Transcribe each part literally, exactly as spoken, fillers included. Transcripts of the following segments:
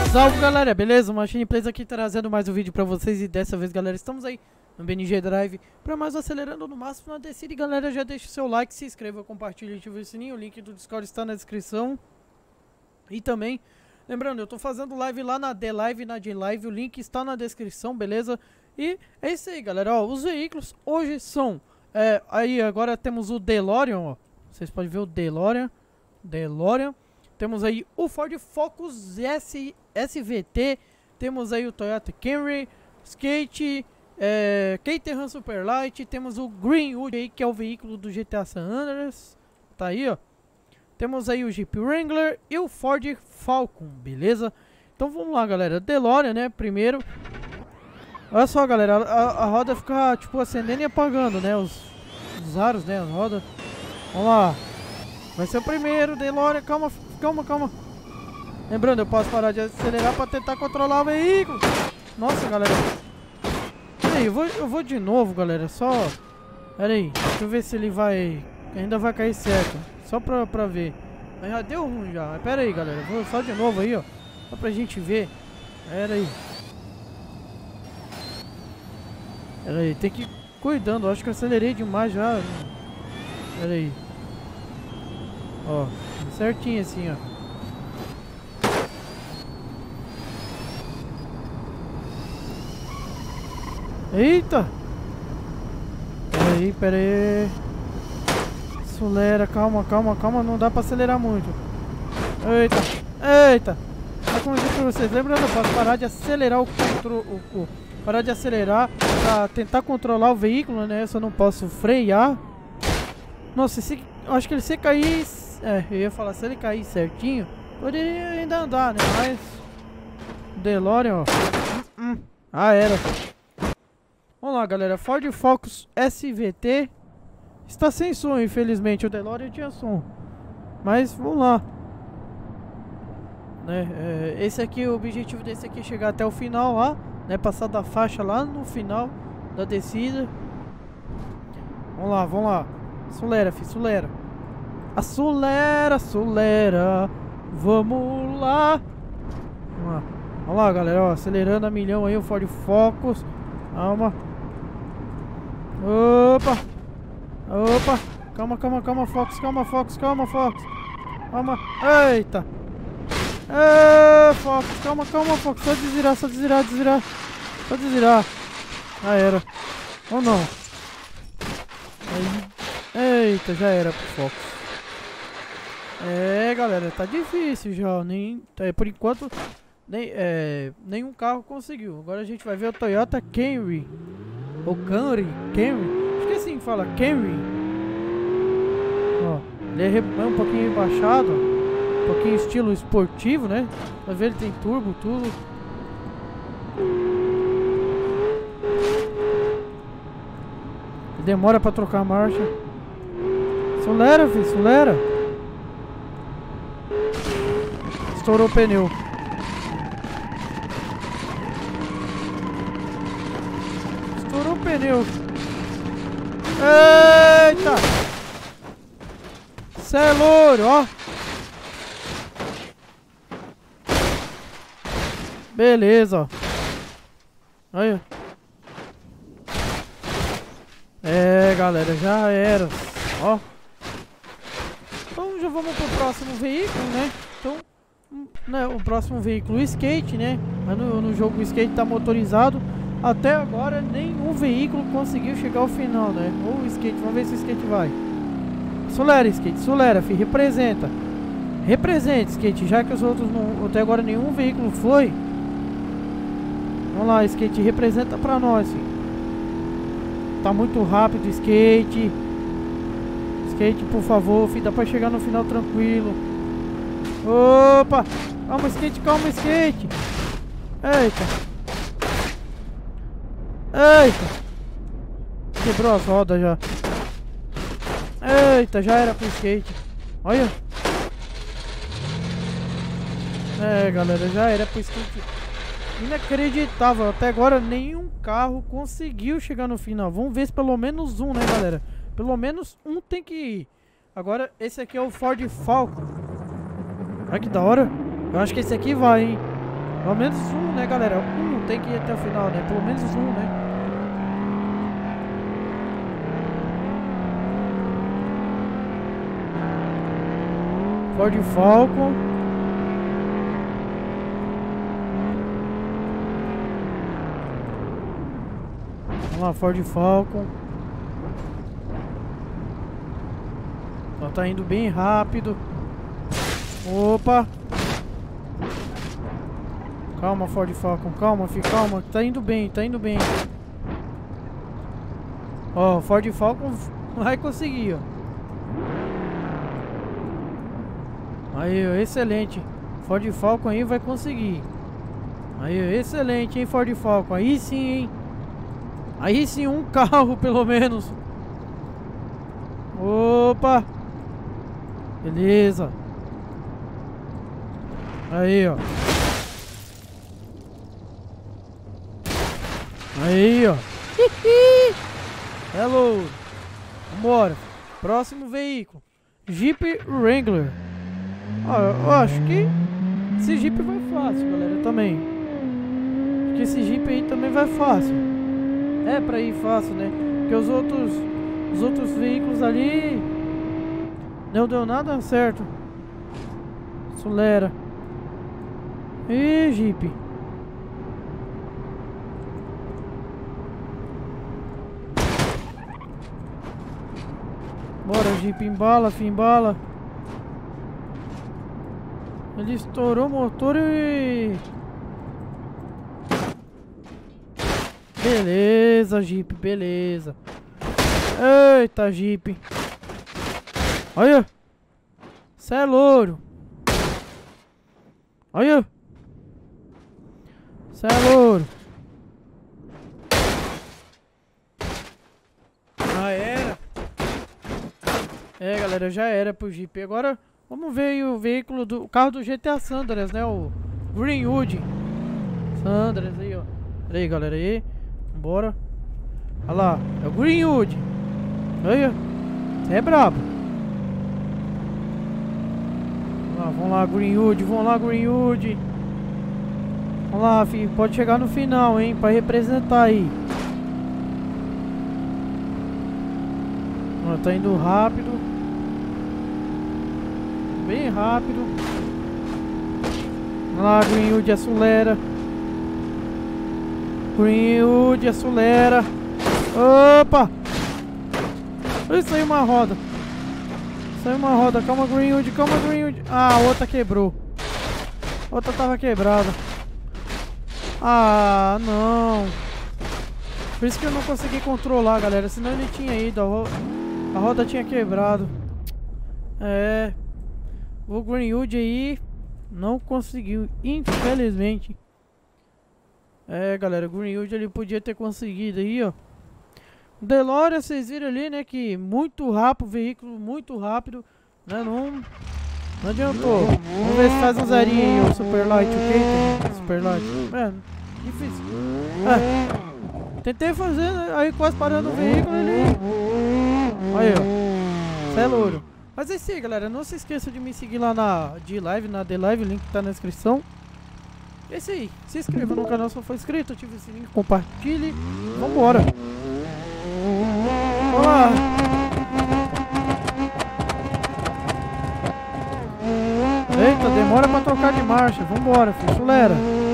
Salve galera, beleza? Machine Plays aqui trazendo mais um vídeo pra vocês. E dessa vez galera, estamos aí no B N G Drive pra mais um Acelerando no Máximo na Decide. Galera, já deixa o seu like, se inscreva, compartilha e ativa o sininho. O link do Discord está na descrição. E também, lembrando, eu tô fazendo live lá na D-Live e na J-Live. O link está na descrição, beleza? E é isso aí galera, ó, os veículos hoje são é, aí agora temos o DeLorean, ó. Vocês podem ver o DeLorean DeLorean. Temos aí o Ford Focus S, S V T. Temos aí o Toyota Camry, Skate, é, Caterham Superlight. Temos o Greenwood aí, que é o veículo do G T A San Andreas. Tá aí, ó. Temos aí o Jeep Wrangler e o Ford Falcon, beleza? Então vamos lá, galera. DeLorean, né? Primeiro. Olha só, galera. A, a roda fica, tipo, acendendo e apagando, né? Os, os aros, né? As rodas. Vamos lá. Vai ser o primeiro, DeLorean. Calma, calma, calma. Lembrando, eu posso parar de acelerar para tentar controlar o veículo. Nossa, galera. Pera aí, eu vou, eu vou de novo, galera. Só... Pera aí. Deixa eu ver se ele vai... Ainda vai cair certo. Só pra, pra ver. Mas já deu ruim já. Mas pera aí, galera. Vou só de novo aí, ó. Só pra gente ver. Pera aí. Pera aí. Tem que ir cuidando. Eu acho que eu acelerei demais já. Pera aí. Ó, certinho assim, ó. Eita! Pera aí, pera aí. Acelera, calma, calma, calma. Não dá pra acelerar muito. Eita, eita. Tá como eu disse pra vocês, lembrando, eu posso parar de acelerar o controle. O, o, parar de acelerar pra tentar controlar o veículo, né? Eu só não posso frear. Nossa, se, eu acho que ele se cair... É, eu ia falar, se ele cair certinho, poderia ainda andar, né? Mas... DeLorean, ó. Hum, hum. Ah, era. Vamos lá, galera. Ford Focus S V T. Está sem som, infelizmente. O DeLorean tinha som. Mas, vamos lá. Né? É, esse aqui, o objetivo desse aqui é chegar até o final lá. Né? Passar da faixa lá no final da descida. Vamos lá, vamos lá. Acelera, filho, acelera. Acelera, acelera. Vamos lá. Vamos lá, vamos lá galera, ó, acelerando a milhão aí o Ford Focus. Calma. Opa. Opa. Calma, calma, calma, Focus, calma, Focus, calma, Focus. Calma. Eita. Ê, Focus, calma, calma, Focus. Só desvirar, só desvirar, desvirar. Só desvirar. Já era. Ou não? Aí. Eita, já era pro Focus. É, galera, tá difícil já, nem, é, por enquanto nem, é, nenhum carro conseguiu. Agora a gente vai ver o Toyota Camry, ou Camry, Camry, acho que é assim que fala, Camry. Ó, ele é um pouquinho rebaixado, um pouquinho estilo esportivo, né? Vai ver, ele tem turbo, tudo. Demora pra trocar a marcha. Acelera, filho, acelera. Estourou o pneu. Estourou o pneu. Eita! Cê é louro, ó. Beleza, ó. Olha. É, galera, já era. Ó. Então já vamos pro próximo veículo, né? Então... Né, o próximo veículo, o Skate, né? No, no jogo o Skate tá motorizado. Até agora nenhum veículo conseguiu chegar ao final, né? Ou o Skate, vamos ver se o Skate vai. Acelera, Skate, acelera, filho, representa. Representa, Skate, já que os outros não, até agora nenhum veículo foi. Vamos lá, Skate, representa pra nós, filho. Tá muito rápido, Skate. Skate, por favor, filho, dá pra chegar no final tranquilo. Opa! Calma, Skate, calma, Skate! Eita! Eita! Quebrou as rodas já. Eita, já era pro Skate. Olha! É, galera, já era pro Skate. Inacreditável, até agora nenhum carro conseguiu chegar no final. Vamos ver se pelo menos um, né, galera? Pelo menos um tem que ir. Agora, esse aqui é o Ford Falcon. Olha que da hora. Eu acho que esse aqui vai, hein? Pelo menos um, né, galera? Um tem que ir até o final, né? Pelo menos um, né? Ford Falcon. Vamos lá, Ford Falcon. Ela tá indo bem rápido. Opa! Calma, Ford Falcon, calma, filho, calma. Tá indo bem, tá indo bem. Ó, o Ford Falcon vai conseguir, ó. Aí, ó, excelente. Ford Falcon aí vai conseguir. Aí, ó, excelente, hein, Ford Falcon. Aí sim, hein. Aí sim, um carro, pelo menos. Opa! Beleza. Aí, ó. Aí, ó. Hello. Vambora. Próximo veículo. Jeep Wrangler. Ó, eu acho que esse Jeep vai fácil, galera, também. Acho que esse Jeep aí também vai fácil. É pra ir fácil, né? Porque os outros os outros veículos ali não deu nada certo. Acelera. Ih, Jeep. Bora, Jeep, embala, fim, embala. Ele estourou o motor e... Beleza, Jeep, beleza. Eita, Jeep. Olha. Cê é louro. Olha. Cê é louro. Ah, era. É, galera, já era pro Jeep. Agora vamos ver aí o veículo do o carro do G T A San Andreas, né? O Greenwood San Andreas aí, ó. Pera aí, galera, aí. Bora. Olha lá, é o Greenwood. Olha. Você é brabo. Vamos lá, vamos lá, Greenwood. Vamos lá, Greenwood. Vamos lá, filho. Pode chegar no final, hein? Pra representar aí. Ó, tá indo rápido. Bem rápido. Vamos lá, Greenwood, acelera. Greenwood, acelera. Opa! Ih, saiu uma roda. Saiu uma roda. Calma, Greenwood, calma, Greenwood. Ah, a outra quebrou. A outra tava quebrada. Ah, não. Por isso que eu não consegui controlar, galera. Senão ele tinha ido. A, ro a roda tinha quebrado. É. O Greenwood aí não conseguiu, infelizmente. É, galera, o Greenwood ele podia ter conseguido aí, ó. O DeLorean, vocês viram ali, né, que muito rápido, veículo muito rápido, né, não, não adiantou. Vamos ver se faz um zerinho aí, o Super Light, ok? Super Light, é, difícil. É, tentei fazer, né, aí quase parando o veículo, ele... Aí, ó, cê é louro. Mas é isso aí, galera, não se esqueça de me seguir lá na D-Live, na D-Live, o link tá na descrição. É isso aí, se inscreva no canal se não for inscrito, ative esse link, compartilhe, vambora. Vamos lá. Eita, demora pra trocar de marcha, vambora, filho, acelera.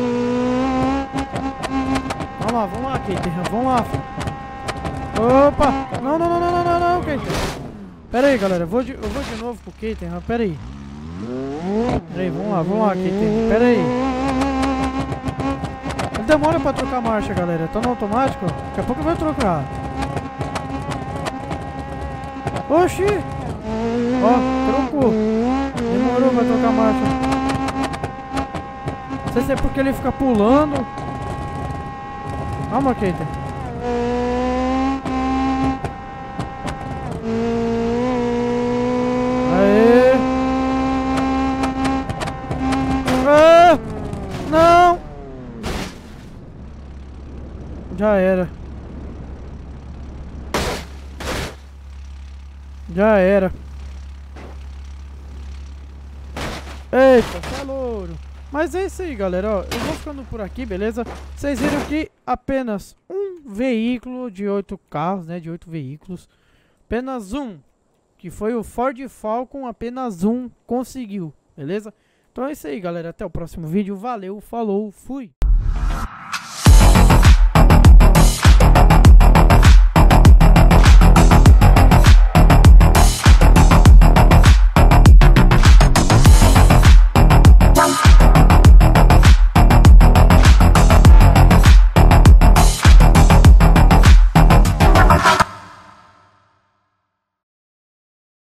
Vamos lá, vamos lá, Kate, vamos lá, filho. Opa, não, não, não, não, não, não, Kate. Pera aí, galera, eu vou de, eu vou de novo pro Keitenham, pera aí. Pera aí, vamos lá, vamos lá, Keitenham, pera aí. Ele demora pra trocar a marcha, galera, tá no automático, daqui a pouco vai trocar. Oxi! Ó, trocou. Demorou pra trocar a marcha. Não sei se é porque ele fica pulando. Calma, Keitenham. Aê! Ah! Não! Já era. Já era. Eita, tá louro. Mas é isso aí, galera, ó, eu vou ficando por aqui, beleza? Vocês viram que apenas um veículo de oito carros, né, de oito veículos, apenas um, que foi o Ford Falcon, apenas um conseguiu, beleza? Então é isso aí, galera, até o próximo vídeo, valeu, falou, fui!